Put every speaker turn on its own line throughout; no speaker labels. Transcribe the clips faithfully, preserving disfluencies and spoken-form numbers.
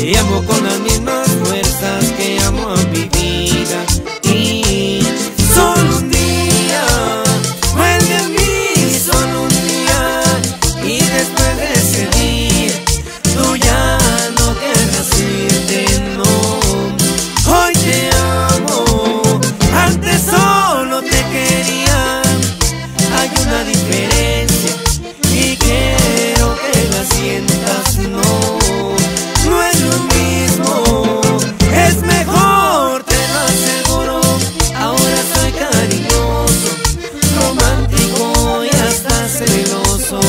Te amo con las mismas fuerzas que amo a mi vida. Y solo un día, vuelve a mí, solo un día. Y después de ese día, tú ya no querrás irte, no. Hoy te amo, antes solo te quería. Hay una diferencia y quiero que la sientas, no. No es lo mismo, es mejor, te lo aseguro. Ahora soy cariñoso, romántico y hasta celoso.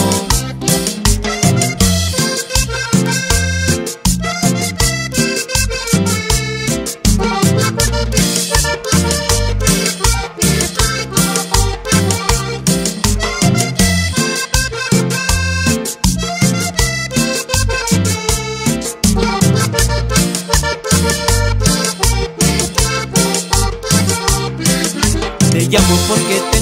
Te llamo porque te